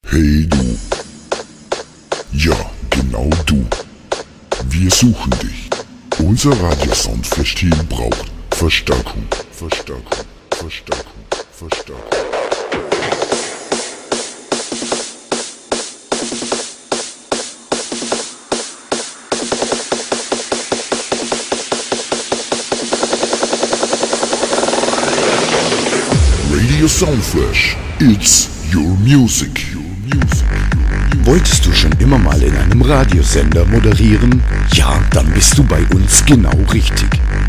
Hey du, ja genau du, wir suchen dich. Unser Radiosoundflash-Team braucht Verstärkung, Verstärkung, Verstärkung, Verstärkung. Radio Soundflash, it's your music. Wolltest du schon immer mal in einem Radiosender moderieren? Ja, dann bist du bei uns genau richtig.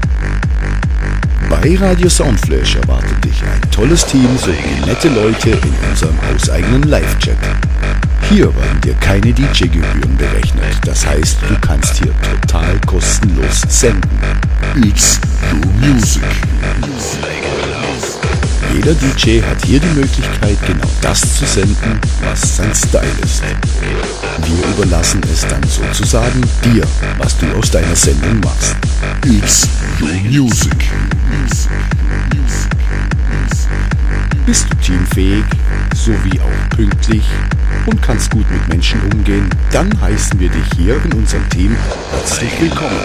Bei Radio Soundflash erwartet dich ein tolles Team sowie nette Leute in unserem hauseigenen Live-Chat. Hier werden dir keine DJ-Gebühren berechnet, das heißt, du kannst hier total kostenlos senden. It's your music. Jeder DJ hat hier die Möglichkeit, genau das zu senden, was sein Style ist. Wir überlassen es dann sozusagen dir, was du aus deiner Sendung machst. It's your music. Bist du teamfähig, sowie auch pünktlich und kannst gut mit Menschen umgehen, dann heißen wir dich hier in unserem Team herzlich willkommen.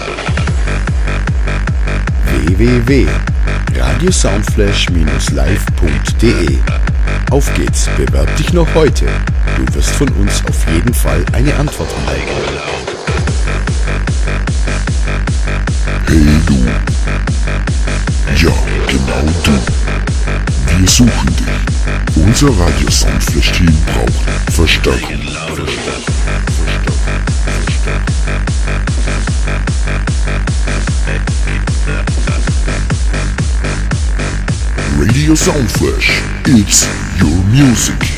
www.radiosoundflash-live.de. Auf geht's, bewerb dich noch heute. Du wirst von uns auf jeden Fall eine Antwort erhalten. Hey du, ja genau du, wir suchen dich. Unser Radio-Soundflash-Team braucht Verstärkung. Radio Soundflash, it's your music.